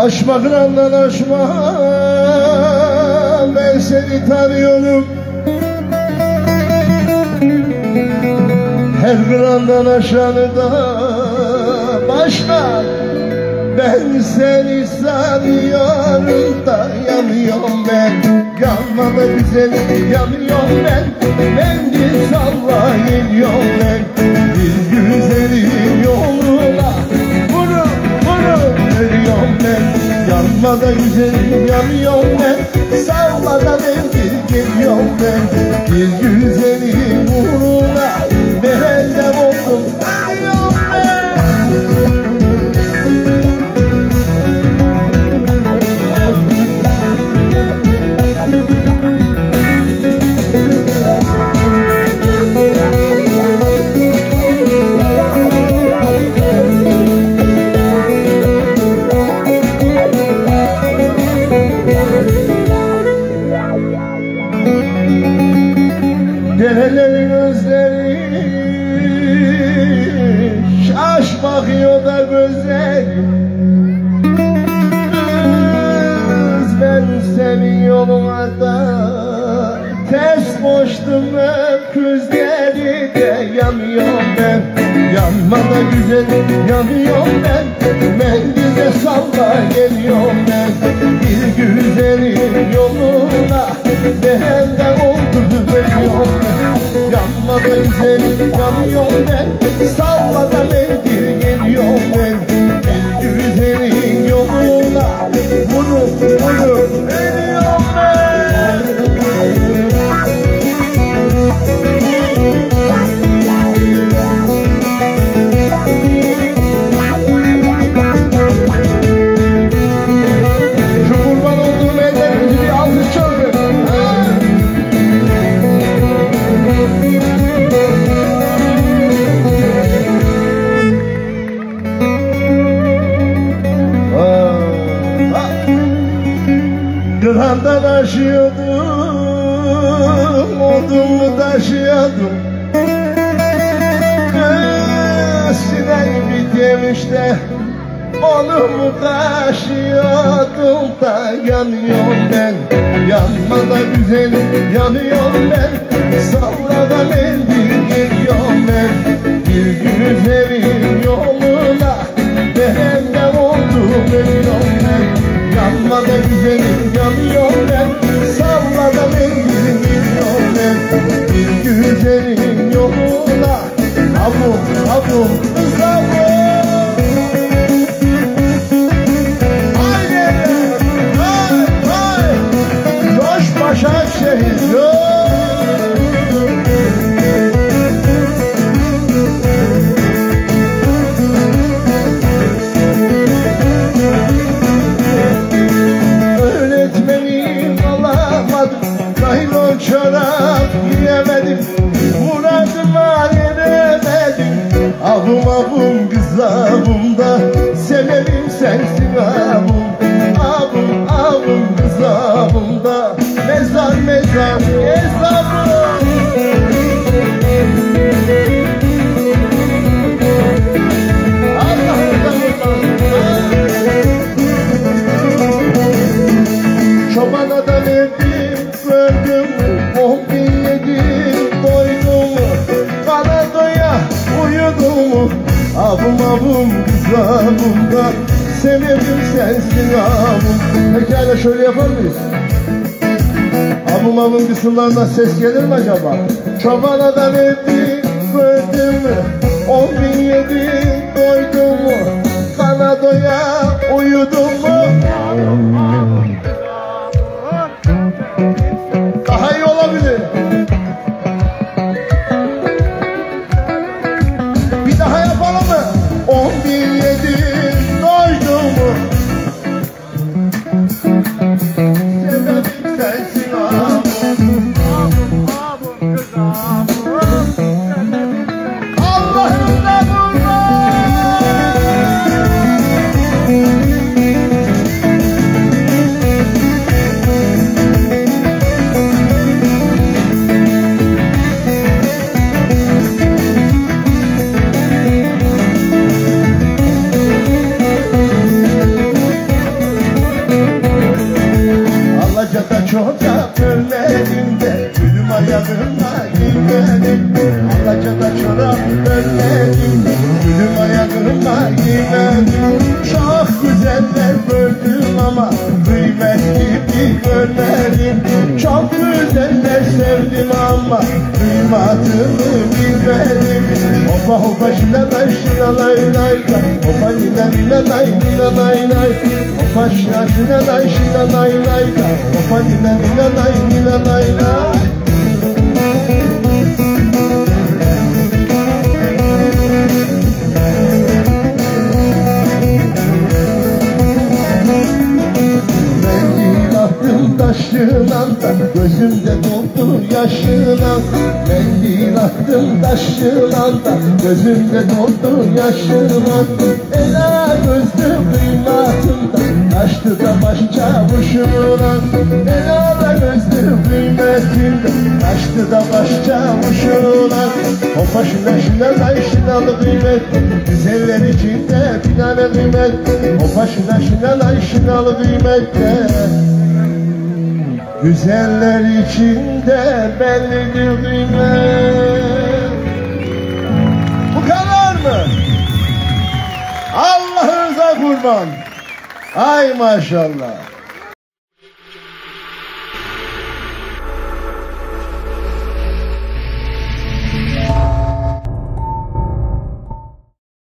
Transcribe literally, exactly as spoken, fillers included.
Aşma kırandan aşma, ben seni tanıyorum. Her kırandan aşanı da başka, ben seni sanıyorum da yanıyorum ben. Yanma da güzel yanıyorum ben, mendil salla geliyorum ben. Bir güzelin yoluna vurup vurup veriyorum ben. Yanma da güzelim yanıyorum ben, salla da mendil geliyorum ben. Bir güzelin uğruna merendem oldum veriyorum ben. Derelerin özleri şaş bakıyor da gözleri. Kız ben senin yoluna da ters koştum, öküzleri de yanıyorum ben. Yanma da güzel yanıyorum ben, mendile salla geliyorum ben. Bir güzelin yoluna beğenden oldu veriyorum ben. Yanma da güzel yanıyorum ben, salla da mendil geliyorum ben. Bir güzelin yoluna vurup vurup veriyorum ben. Kırandan aşıyordum, odumu taşıyordum. Kız sineği bitmiş de odumu taşıyordum da yanıyorum ben. Yanma da güzel yanıyorum ben, salla da mendil geliyorum ben. Bir güzelin yoluna beğenden oldum veriyorum ben. Yanma da güzelim yanıyorum ben, salla da mendil geliyorum ben. Bir güzelin yoluna avum avum avum. Haydi hay hay, coş Başakşehir coş. Naylon çorap giyemedim, muradıma eremedim. Avum avum kız avum da sebebim sensin avum. Avum avum kız avum da mezar mezar hesabım. Çoban adam evdim gördüm, on bin yedim doydum, kana doya uyudum. Avum avum kız avum da sebebim sensin avum. Pekala şöyle yapar mıyız? Avum avum kısımlarından ses gelir mi acaba? Çoban adam evdim gördüm, on bin yedim doydum, kana doya uyudum. Daha iyi olabilir. Bir daha yapalım mı? On bin yedim doydum mu? Sebebim sensin avum. Avum avum kız avum. Allah'ım da burada. giymedim, gülüm ayağıma giymedim. Çok güzeller gördüm ama kıymet gibi görmedim. Çok güzeller sevdim ama kıymatını bilmedim. Hopa hopa şilalay şilalay lay lay, hopa şilalay şilalay lay, hopa şilalay şilalay lay lay, hopa şilalay şilalay lay. Taşınan da gözümde doldu yaşınan. Mendil attım taşınan da gözümde doldu yaşınan. Ela gözlü kıymatında taştı da baş çavuşunan. Ela gözlü kıymetinde taştı da baş çavuşunan. Hopa şuna şuna lay şınalı kıymet, güzeller içinde bir tane kıymet. Hopa şuna şuna lay şınalı kıymette, güzeller içinde bellidir kıymet. Bu kadar mı? Allah'ınıza kurban. Ay maşallah.